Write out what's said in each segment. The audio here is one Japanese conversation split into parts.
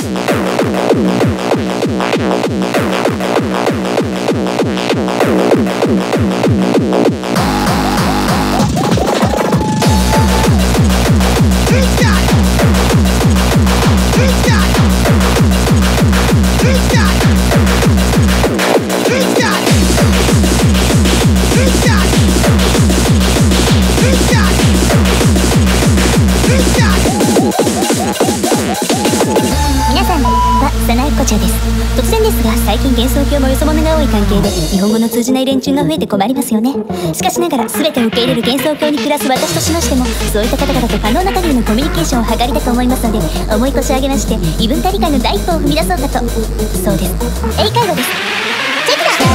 突然ですが、最近幻想郷もよそ者が多い関係で日本語の通じない連中が増えて困りますよね。しかしながら全てを受け入れる幻想郷に暮らす私としましても、そういった方々と可能な限りのコミュニケーションを図りたく思いますので、思い越し上げまして異文化理解の第一歩を踏み出そうかと。そうです、英会話です。チェックだ。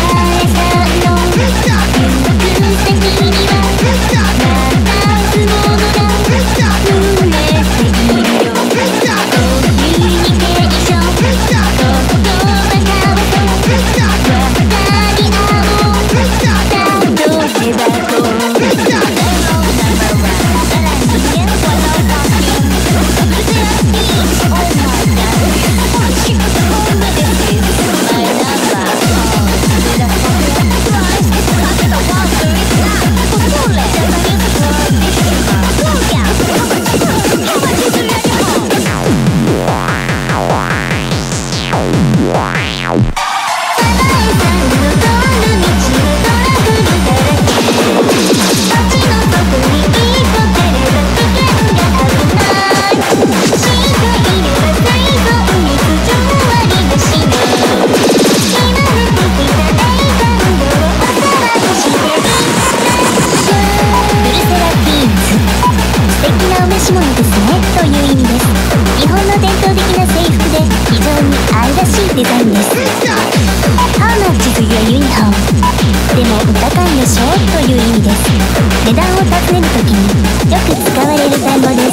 デザインです。How much is your uniform? でもお高いでしょという意味です。値段を尋ねるときによく使われる単語です。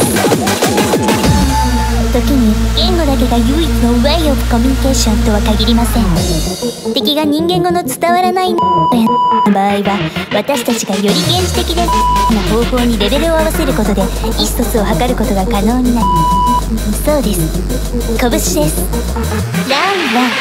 時に言語だけが唯一の way of communication とは限りません。敵が人間語の伝わらない場合は、私たちがより原始的でな方法にレベルを合わせることで意思疎通を図ることが可能になる。そうです、拳です。ランラン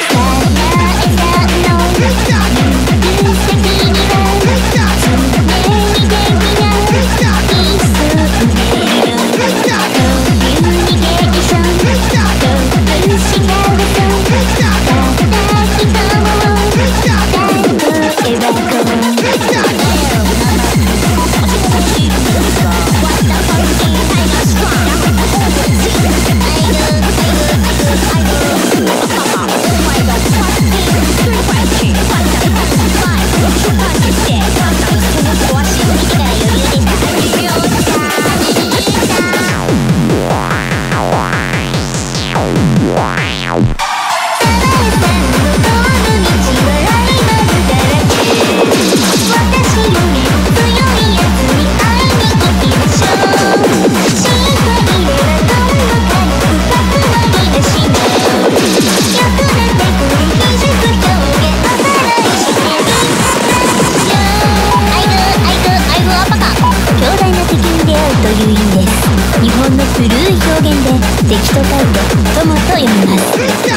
古い表現で敵と書いて友と読みます。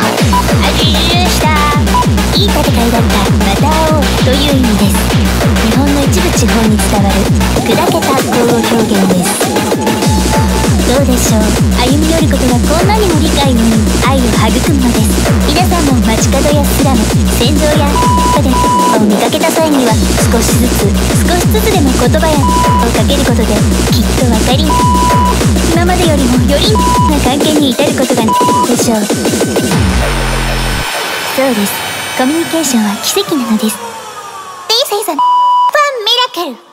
いい戦いだった、また会おうという意味です。日本の一部地方に伝わる砕けた口語表現です。どうでしょう、歩み寄ることがこんなにも理解のいい愛を育むのです。皆さんも街角やスラム、戦場やでを見かけた際には少しずつでも言葉やをかけることできっと分かり今までよりもよりな関係に至ることがでしょう。そうです、コミュニケーションは奇跡なのです。This is a fun miracle!